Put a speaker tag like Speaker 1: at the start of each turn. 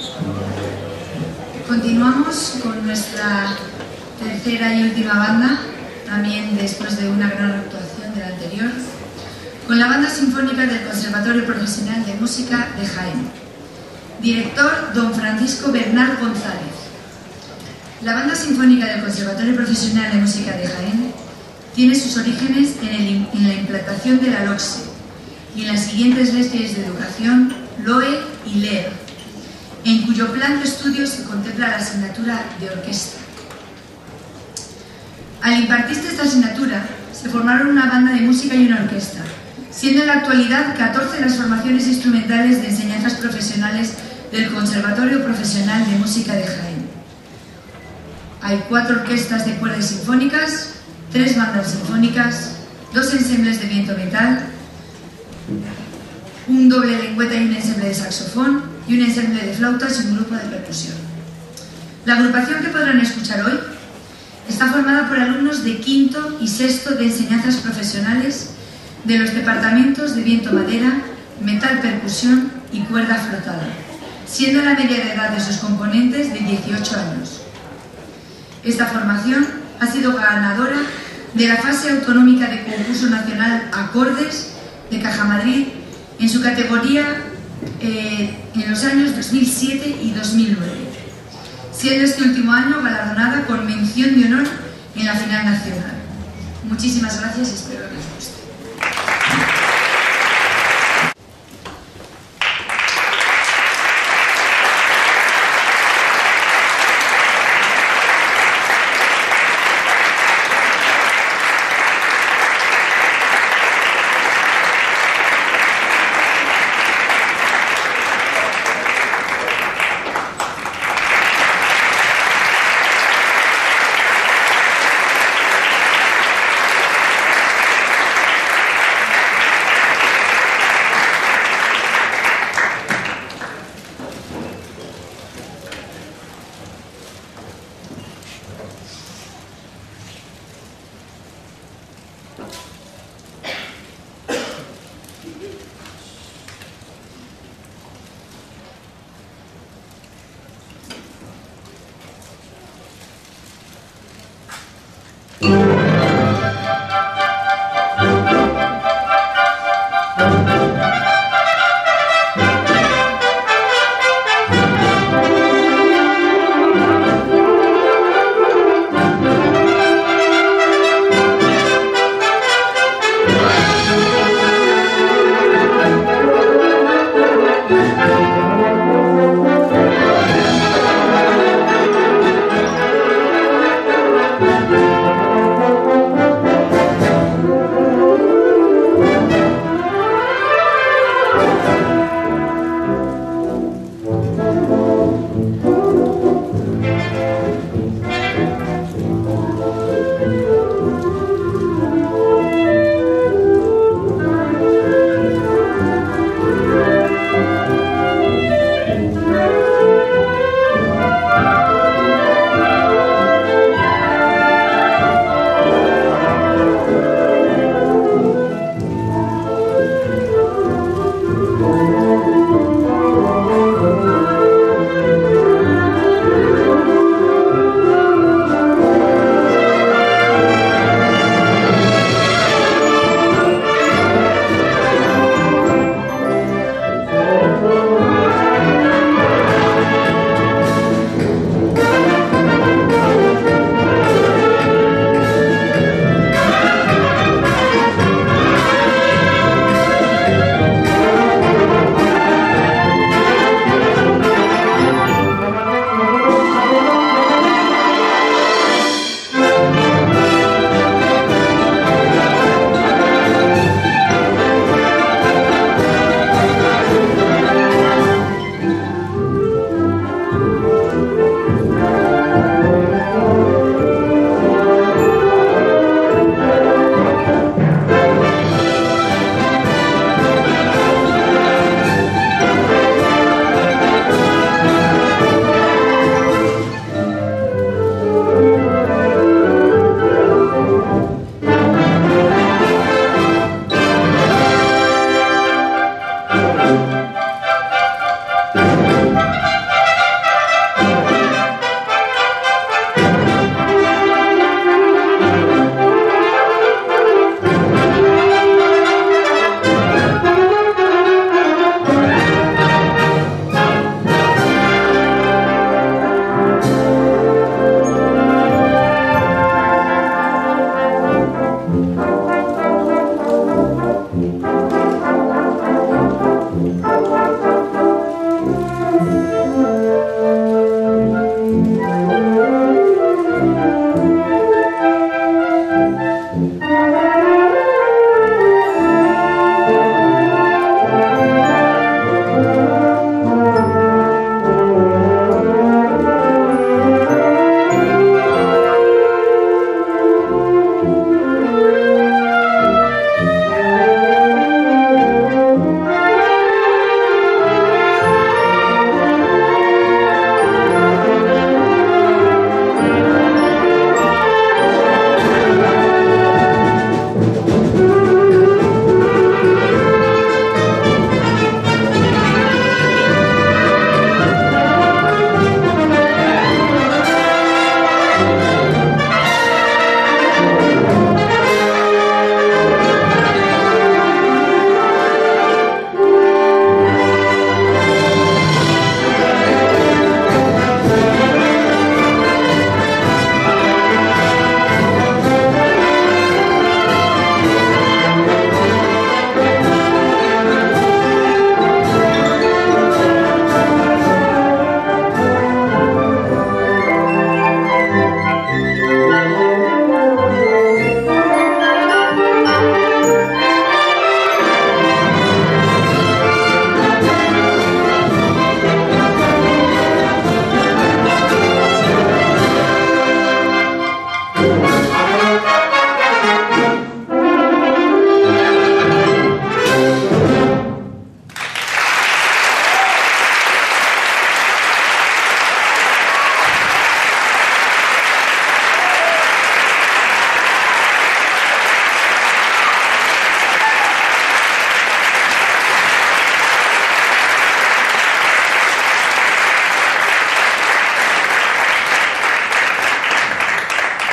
Speaker 1: Continuamos con nuestra tercera y última banda, también después de una gran actuación de la anterior, con la Banda Sinfónica del Conservatorio Profesional de Música de Jaén. Director, don Francisco Bernal González. La Banda Sinfónica del Conservatorio Profesional de Música de Jaén tiene sus orígenes en la implantación de la LOCSE y en las siguientes leyes de educación, LOE y LEA, en cuyo plan de estudios se contempla la asignatura de orquesta. Al impartirse esta asignatura, se formaron una banda de música y una orquesta, siendo en la actualidad 14 las formaciones instrumentales de enseñanzas profesionales del Conservatorio Profesional de Música de Jaén. Hay 4 orquestas de cuerdas sinfónicas, 3 bandas sinfónicas, 2 ensembles de viento metal, un doble lengüeta y un ensemble de saxofón y un ensemble de flautas y un grupo de percusión. La agrupación que podrán escuchar hoy está formada por alumnos de quinto y sexto de enseñanzas profesionales de los departamentos de viento madera, metal percusión y cuerda frotada, siendo la media de edad de sus componentes de 18 años. Esta formación ha sido ganadora de la fase autonómica de concurso nacional Acordes de Caja Madrid en su categoría en los años 2007 y 2009, siendo este último año galardonada con mención de honor en la final nacional. Muchísimas gracias y espero que les guste.